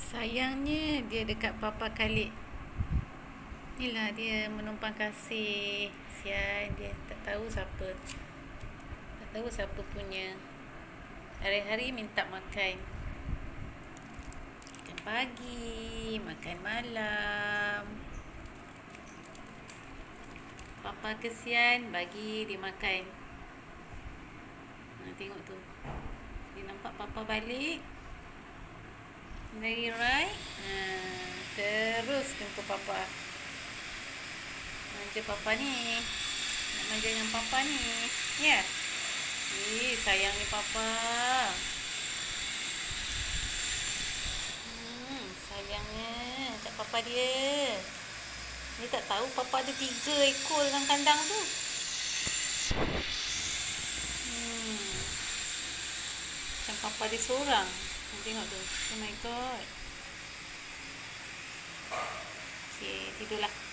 Sayangnya dia dekat papa Khalid. Inilah dia menumpang kasih. Sian dia, tak tahu siapa. Tak tahu siapa punya. Hari-hari minta makan. Makan pagi, makan malam. Papa kesian, bagi dia makan. Tengok tu. Dia nampak papa balik dari ride, terus jumpa papa. Manja papa ni. Nak manja dengan papa ni. Ya. Sayang ni papa. Sayangnya kat papa dia. Dia tak tahu papa ada 3 ekor dalam kandang tu. Macam papa dia seorang. Tengok tu. Oh my god. Okay, tidurlah.